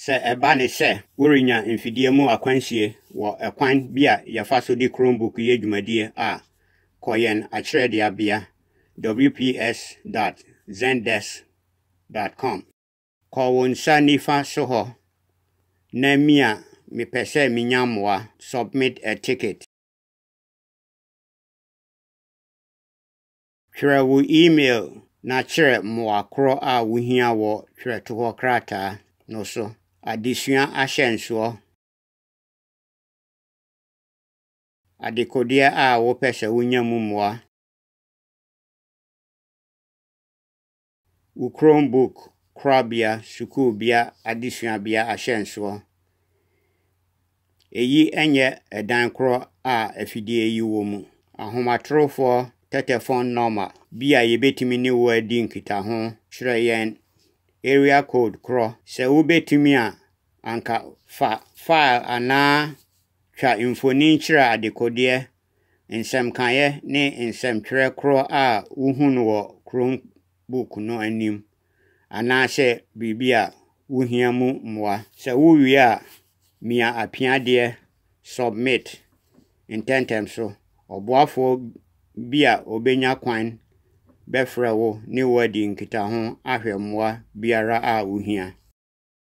Se eba ne se worinya mfidie mu akwansie wo ekwan bia ya fa so di Chromebook ye dwumadie a koyen akire de abia wps.zendesk.com Kowonsa nifa so ho na mia me pese minyamwa submit a ticket. Twerɛ wo email na kyerɛ mmoakoro a wohia wɔ twerɛto hɔ krataa no so. Adesua ahyɛnsoɔ. Adekodeɛ a wopɛ sɛ wonya mu mmoa. Wo Chromebook korabea sukuubea adesuabea ahyɛnsoɔ. Eyi enye edan koro a afidie yi wɔ mu. Ahomatrofoɔ telephone number bia yebetimi ne wo adi nkitaho kyerɛ yɛn area code kro sɛ wobetimi a anka file ana twa mfonin kyerɛ adekodeɛ nsɛmkaeɛ ne nsɛmtwerɛ kro a wohunu wɔ Chromebook no anim ana sɛ bibia wohia mu mmoa sɛ wowie a mia apiadeɛ submit intentem so oboafo bia obenya kwan befrɛ wo ne wadi nkitaho ahwɛ mmoa biara a wohia.